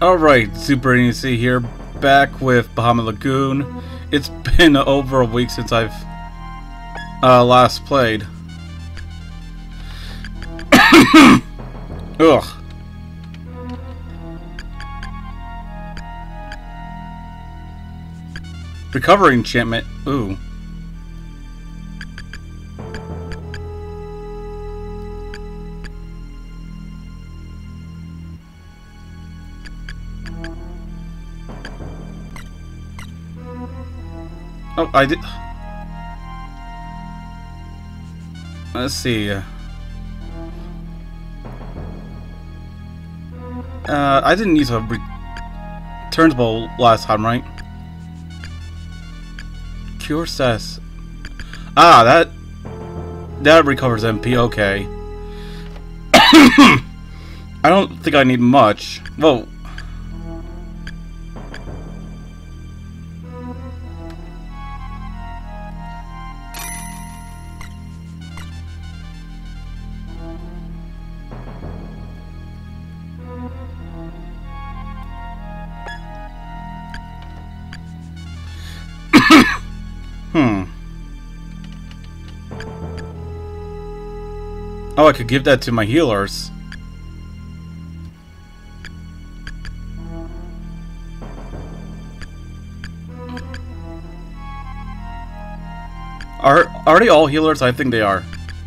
Alright, Super NEC here, back with Bahamut Lagoon. It's been over a week since I've last played. Ugh. Recovery enchantment. Ooh. Oh, I did. Let's see. I didn't use a returns bowl last time, right? Cure says. Ah, that recovers MP. Okay. I don't think I need much. Whoa. Oh, I could give that to my healers. Are they all healers? I think they are.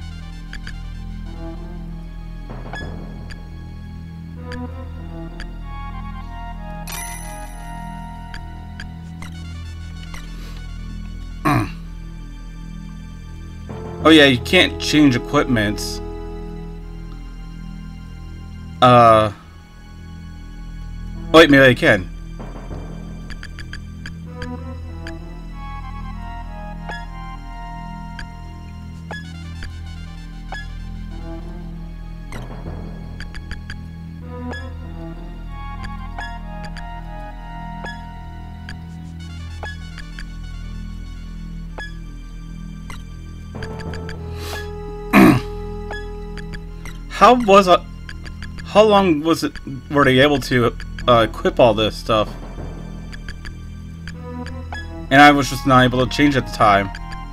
Oh yeah, you can't change equipments. Wait, maybe I can. How long was it? Were they able to equip all this stuff? And I was just not able to change at the time.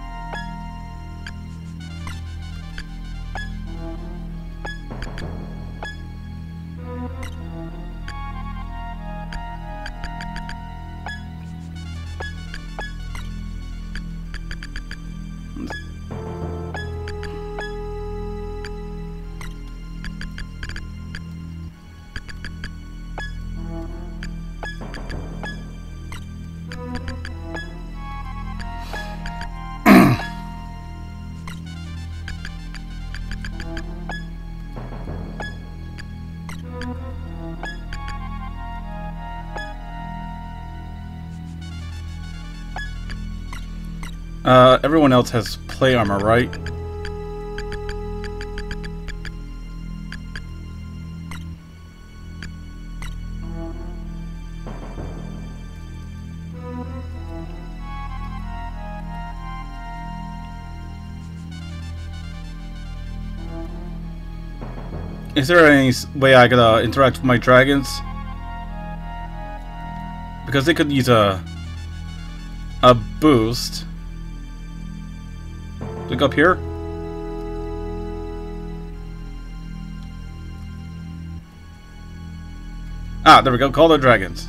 Everyone else has plate armor, right? Is there any way I could interact with my dragons? Because they could use a boost. Look up here. Ah, there we go. Call the dragons.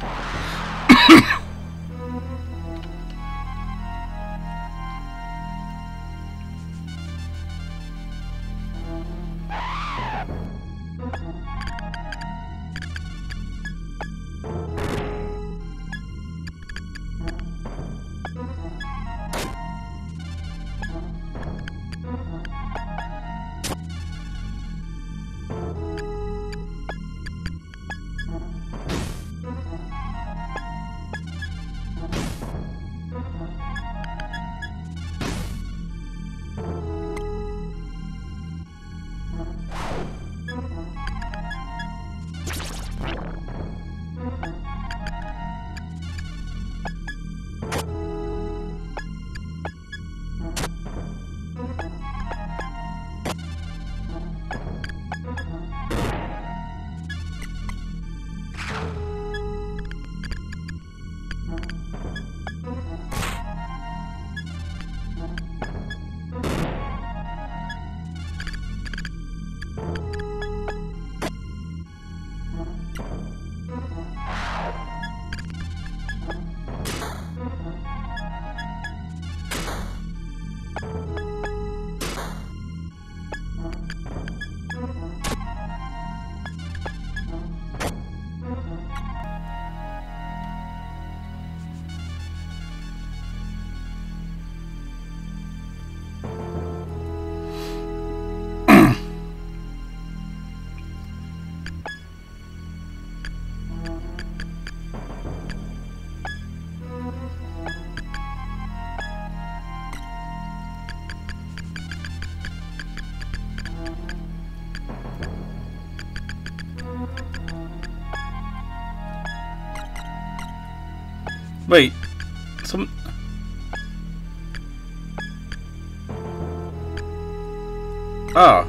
Wait, some... Ah.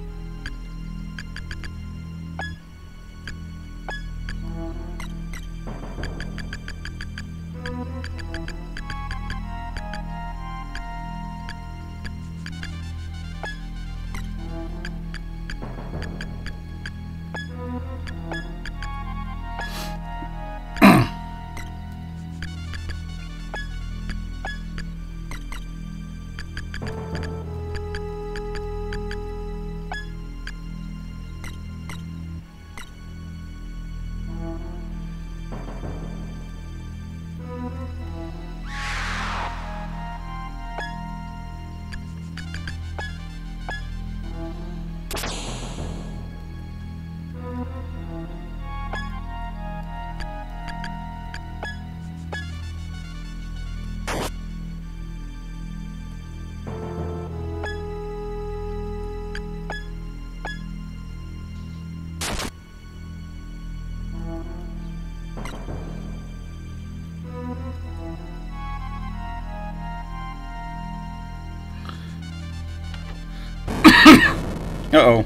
Uh-oh.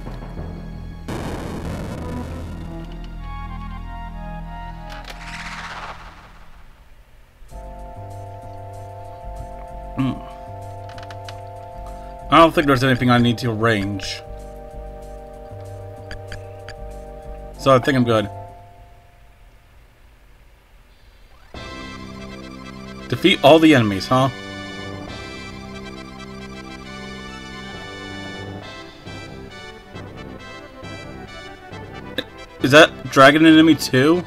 I don't think there's anything I need to arrange. So I think I'm good. Defeat all the enemies, huh? Is that dragon enemy too?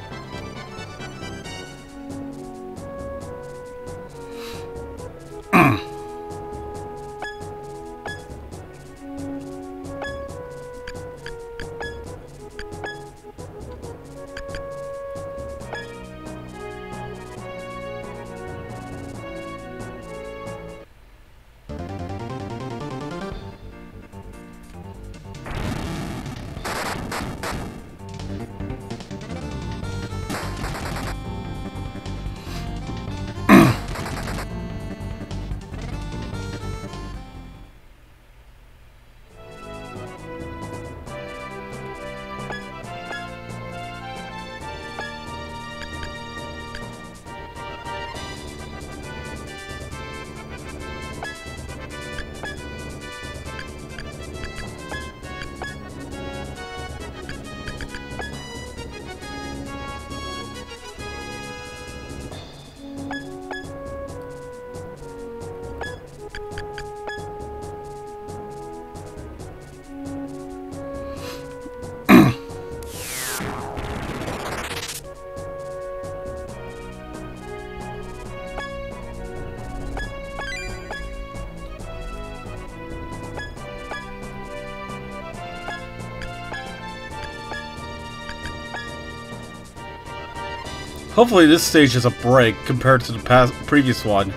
Hopefully this stage is a break compared to the previous one.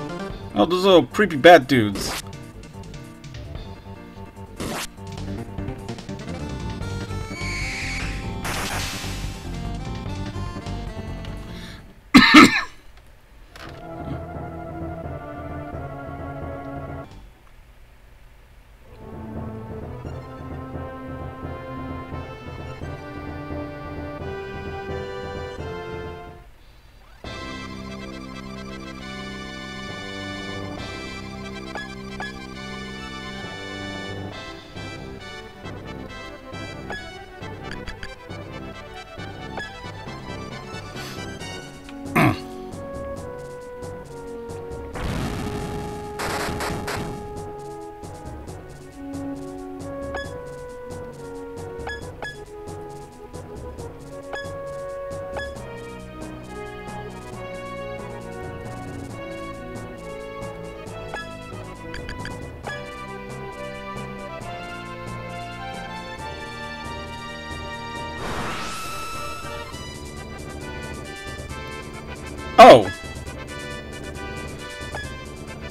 Oh, those little creepy bat dudes.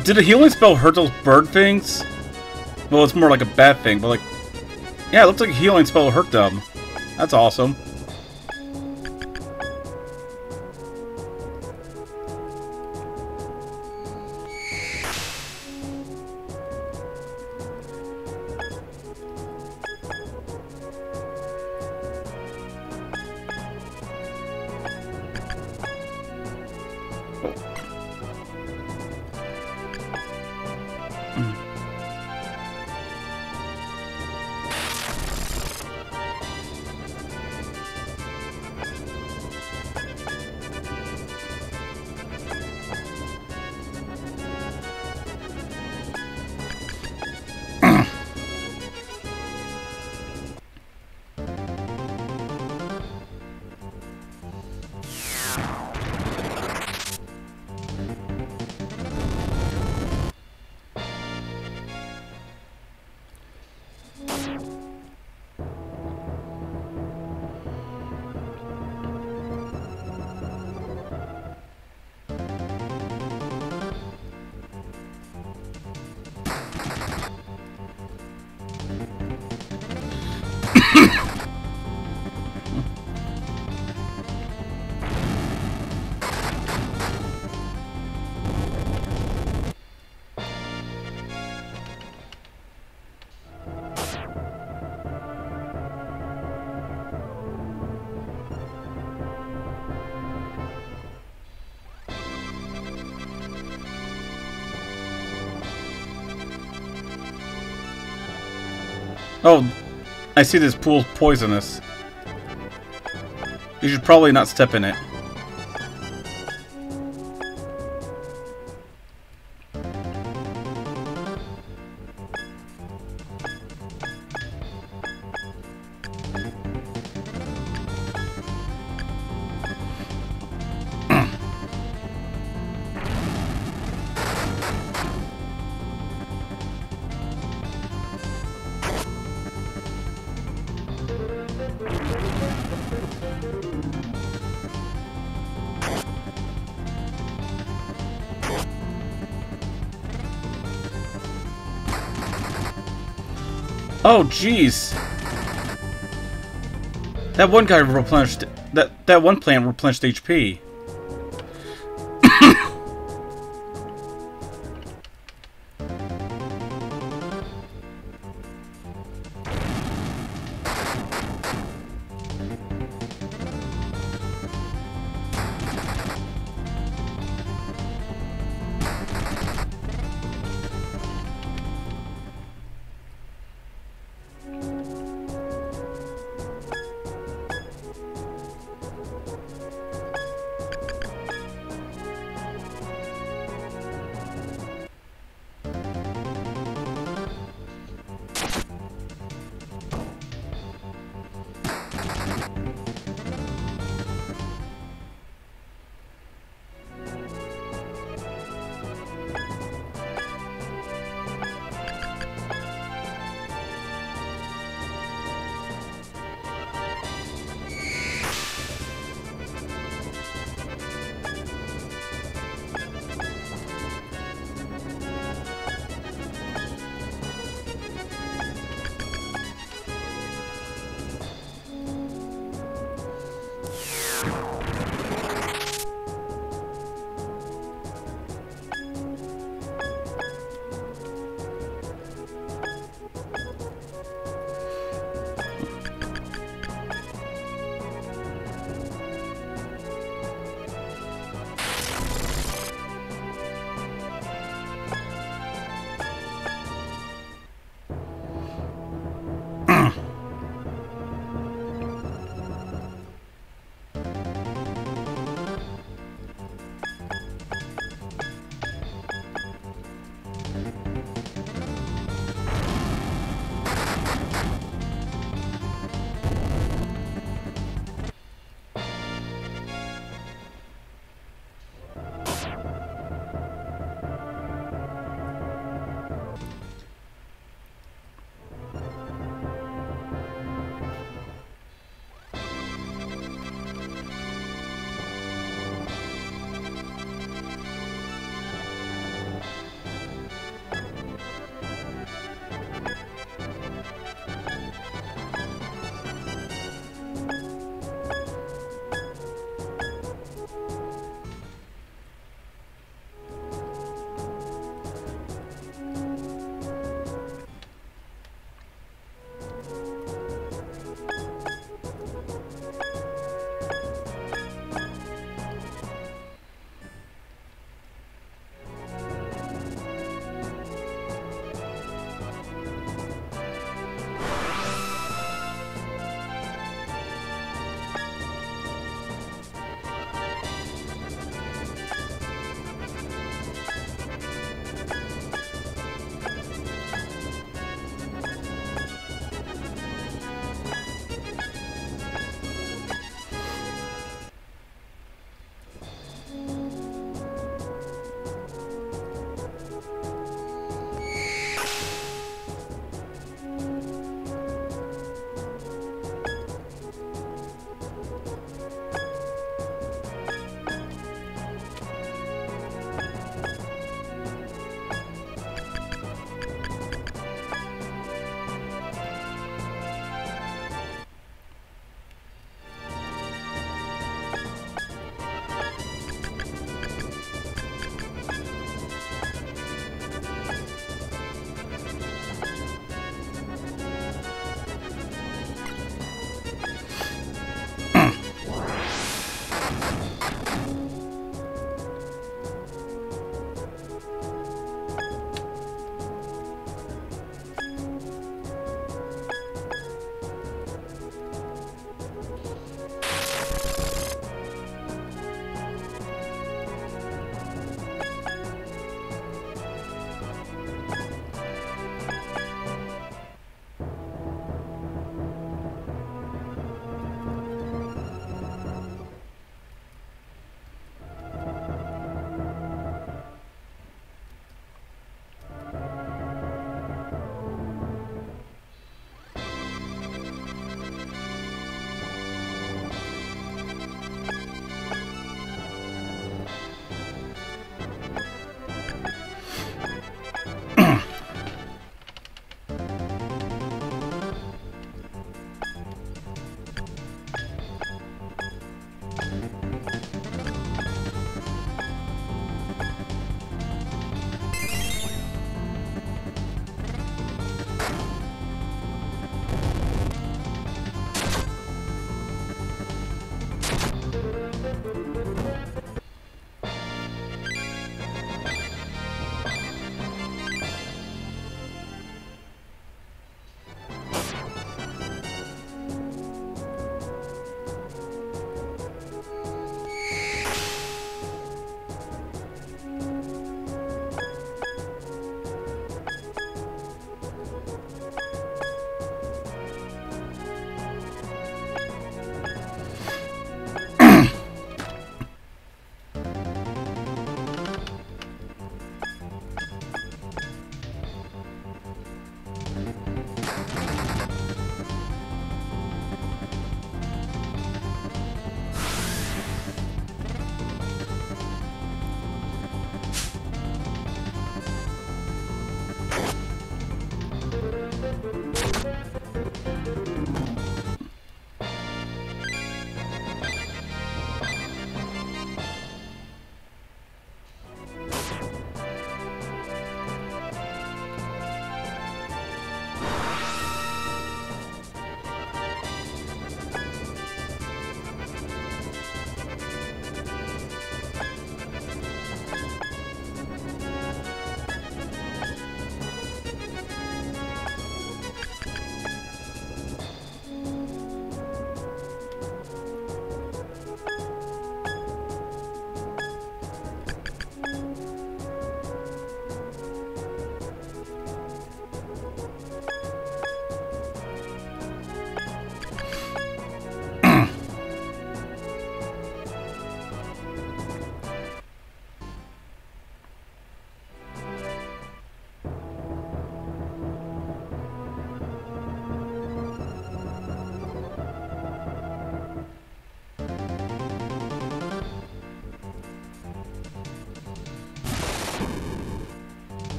Did a healing spell hurt those bird things? Well, it's more like a bad thing, but like... Yeah, it looks like a healing spell hurt them. That's awesome. Oh, I see this pool's poisonous. You should probably not step in it. Oh, jeez. That one guy replenished... That one plant replenished HP.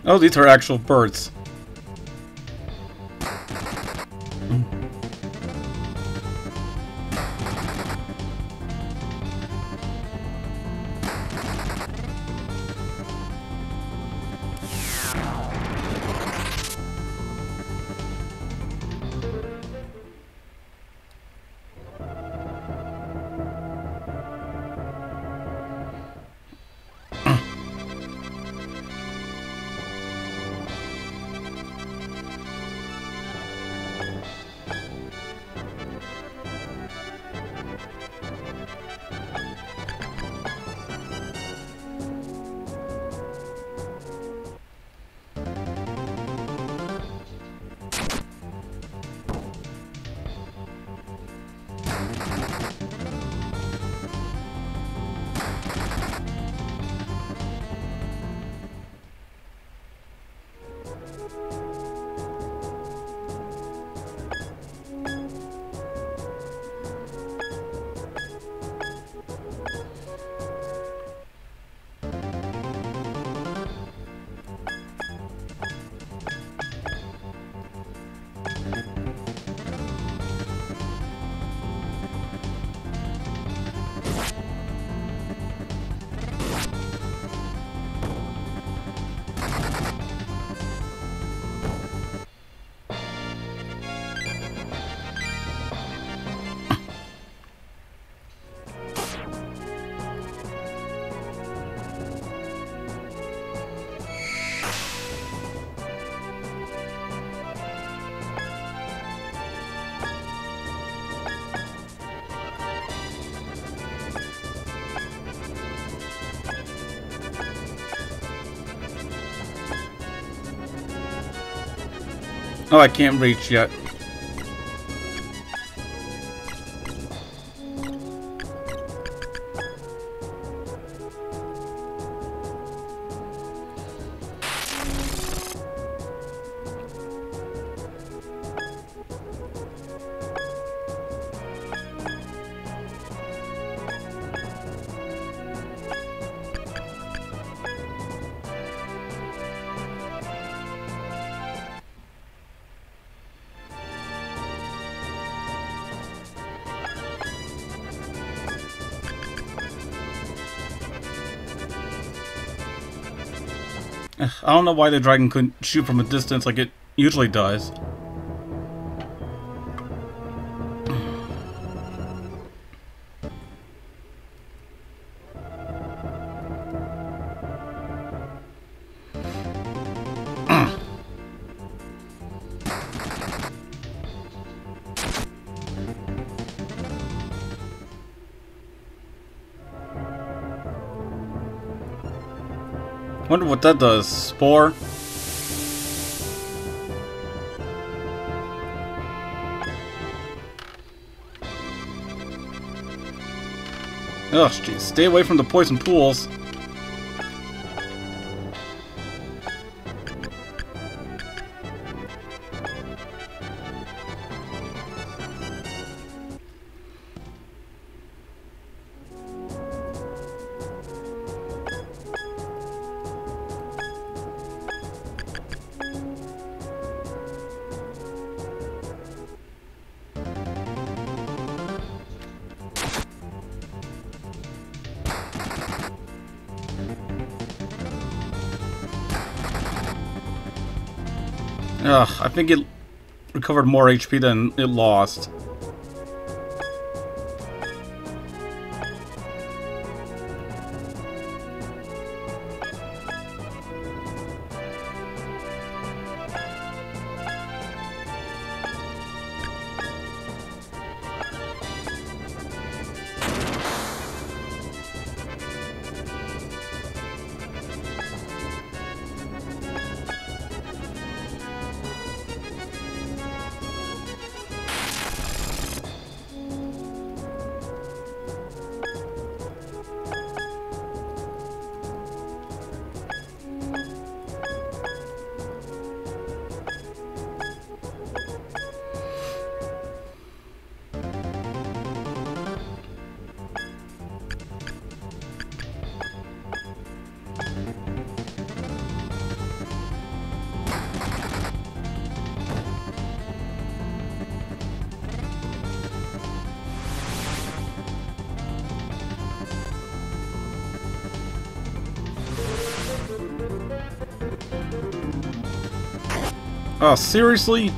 Oh, these are actual birds. Oh, I can't reach yet. I don't know why the dragon couldn't shoot from a distance like it usually does. Wonder what that does. Spore? Oh, jeez. Stay away from the poison pools. Ugh, I think it recovered more HP than it lost. Oh, seriously?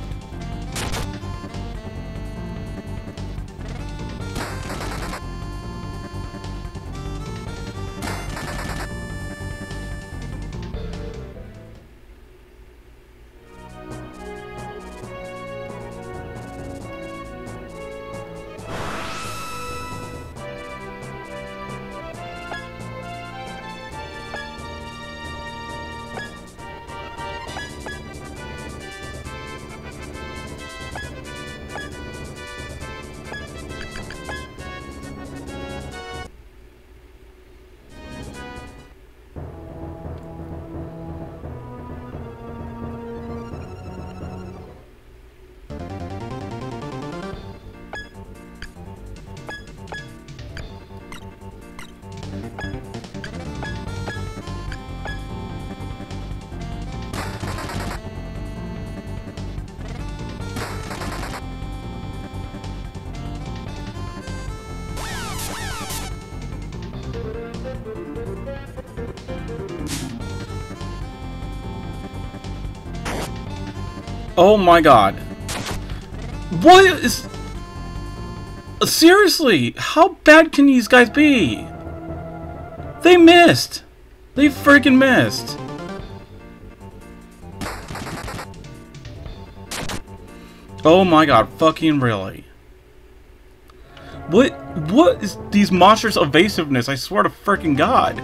Oh my god. What is... Seriously, how bad can these guys be? They missed. They freaking missed. Oh my god, fucking really. What is these monsters' evasiveness? I swear to freaking god.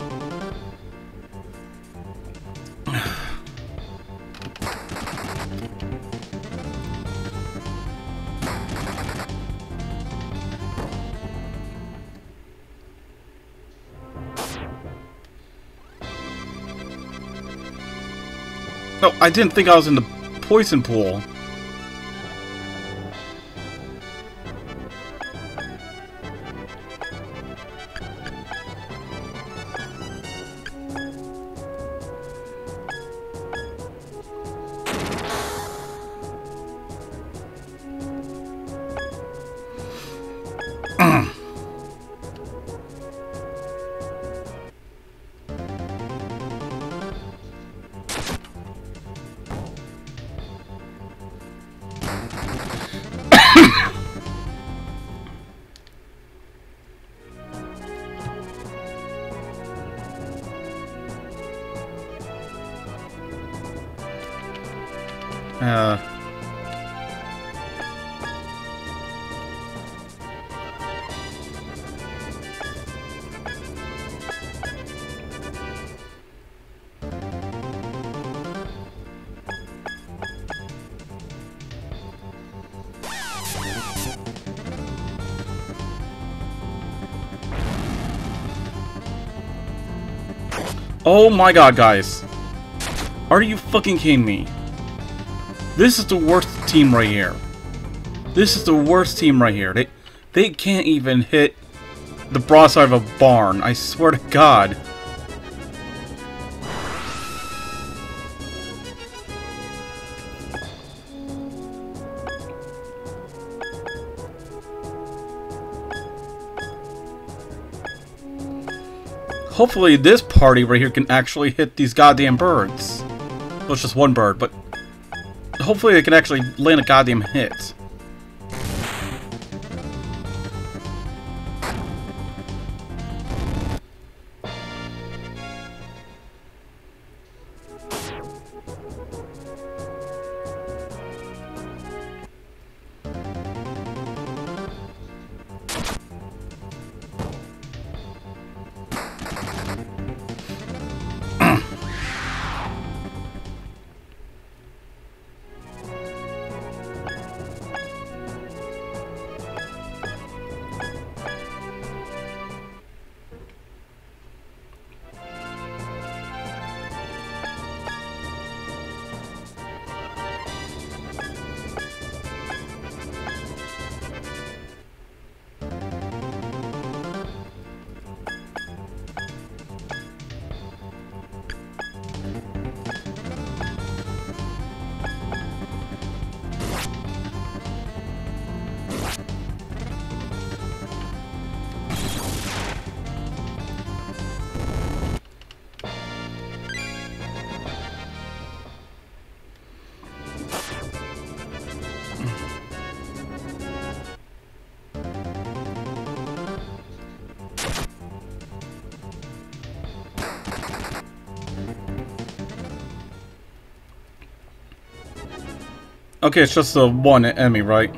Oh, I didn't think I was in the poison pool. Oh my god, guys. Are you fucking kidding me? This is the worst team right here. This is the worst team right here. They can't even hit the broadside of a barn. I swear to god. Hopefully this party right here can actually hit these goddamn birds. Well, it's just one bird, but hopefully they can actually land a goddamn hit. Okay, it's just the one enemy, right?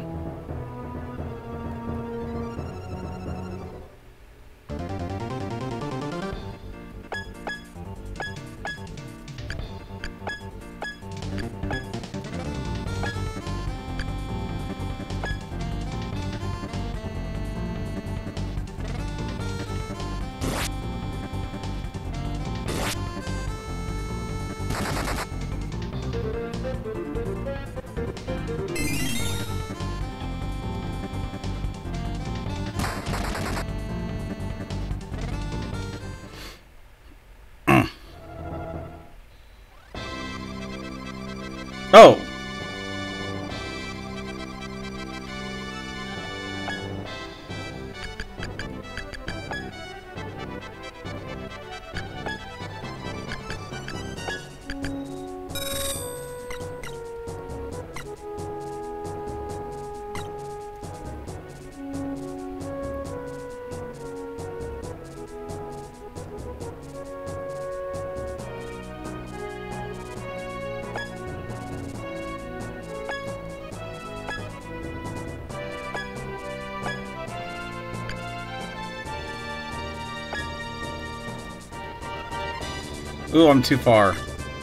Oh! Ooh, I'm too far.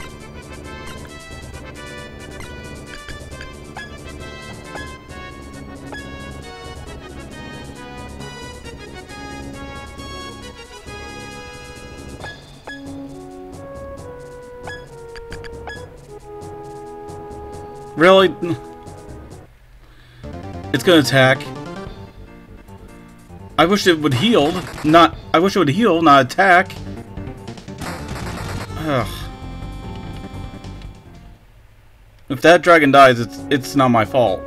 Really? It's gonna attack. I wish it would heal, not... I wish it would heal, not attack. Ugh. If that dragon dies, it's not my fault.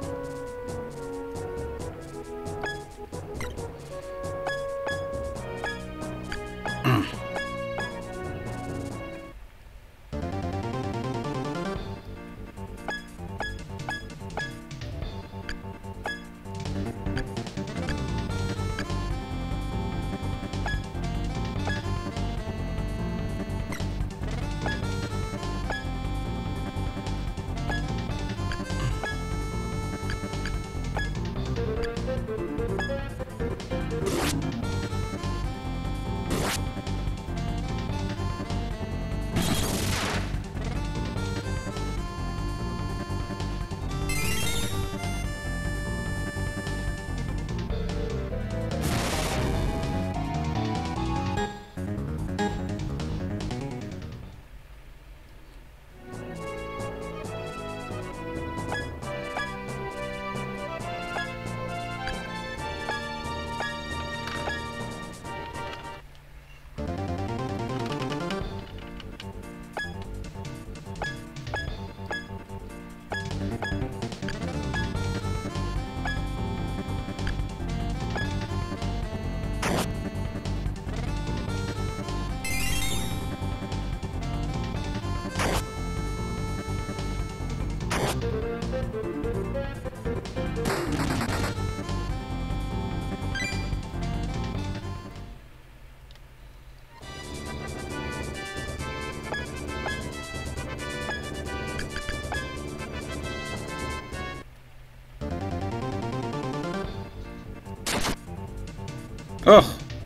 Ugh.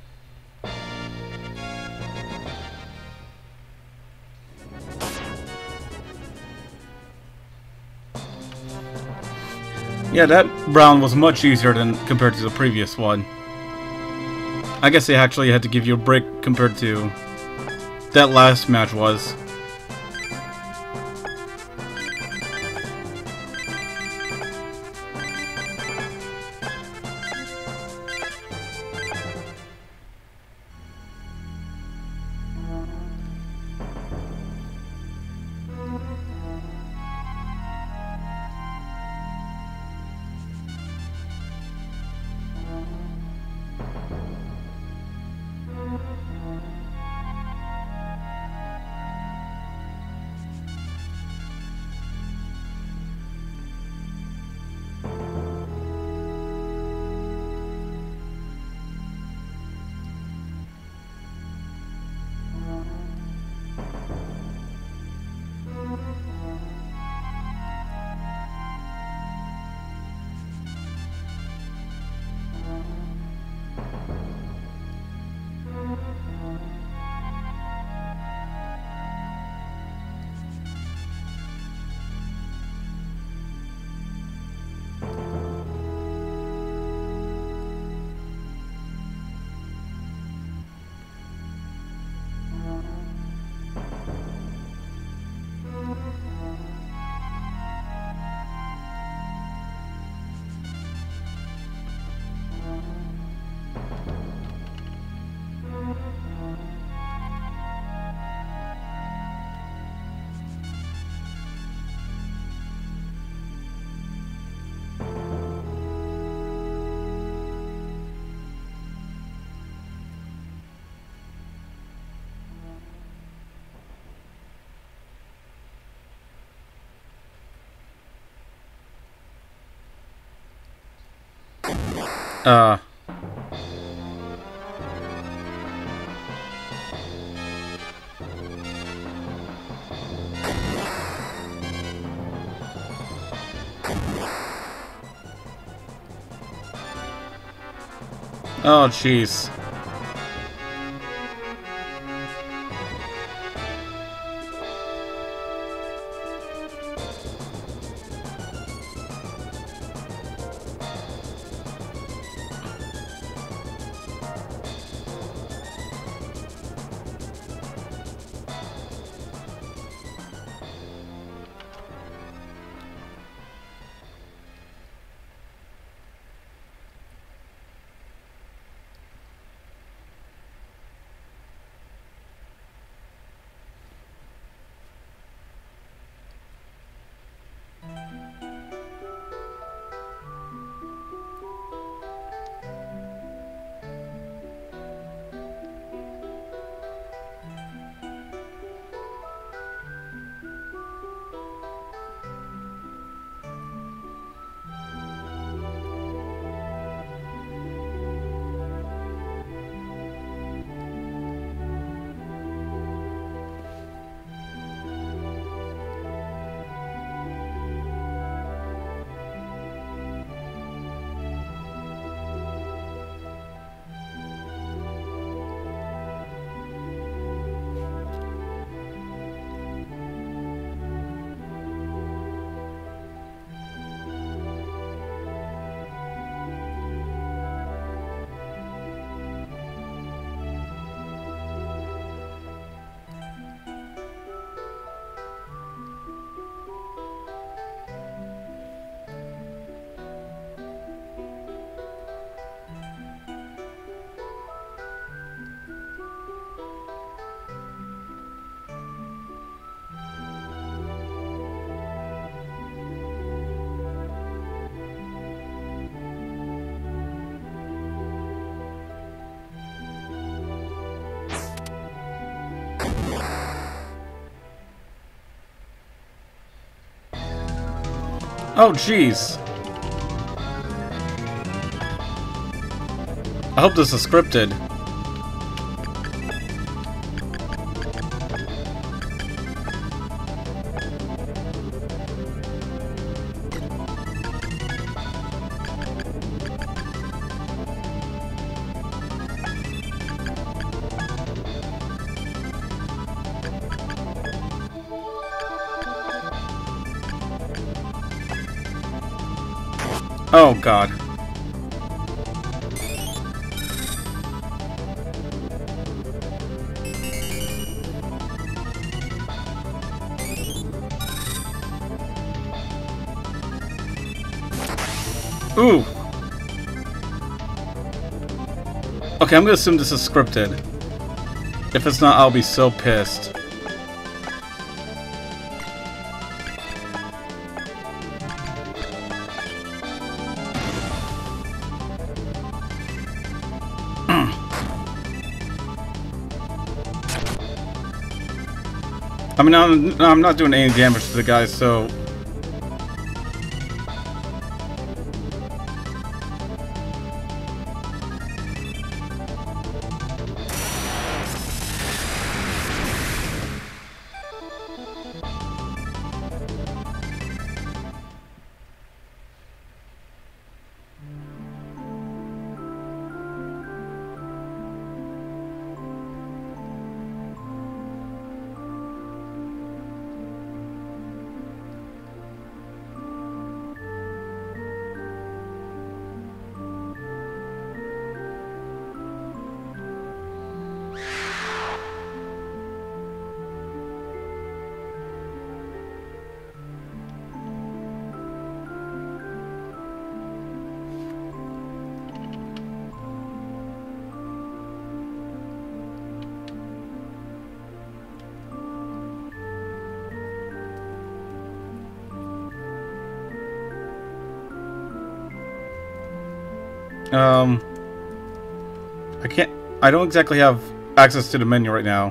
Yeah, that round was much easier than compared to the previous one. I guess they actually had to give you a break compared to that last match was. Uh... Oh, jeez. Oh, jeez. I hope this is scripted. Oh, God. Ooh. Okay, I'm gonna assume this is scripted. If it's not, I'll be so pissed. I mean, I'm not doing any damage to the guy, so... I don't exactly have access to the menu right now.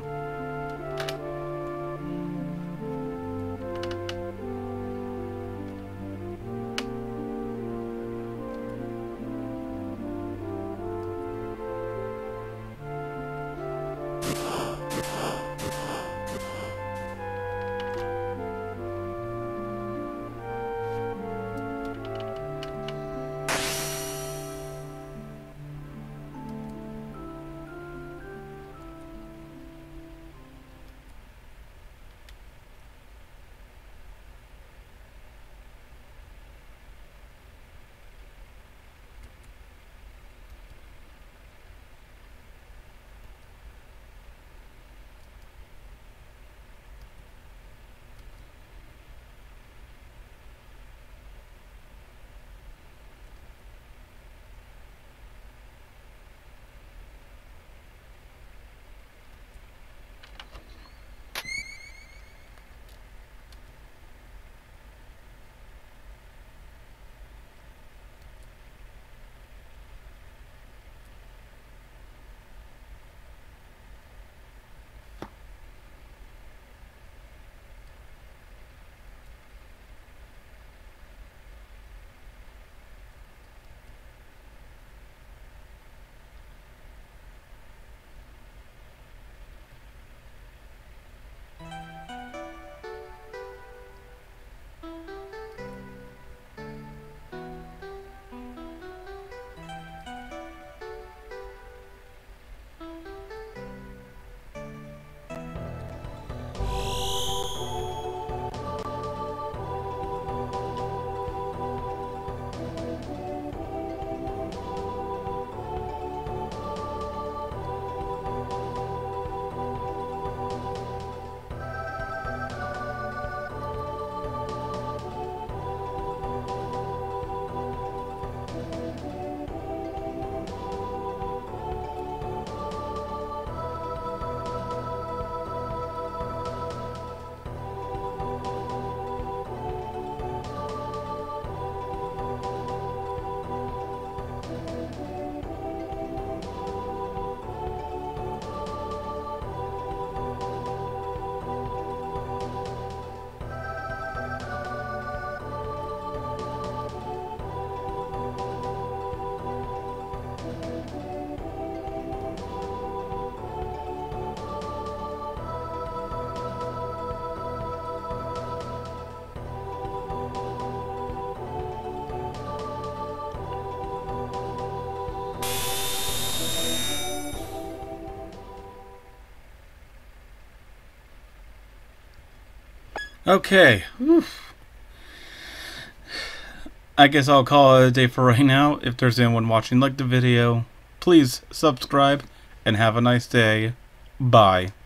Okay. Oof. I guess I'll call it a day for right now. If there's anyone watching, like the video, please subscribe and have a nice day. Bye.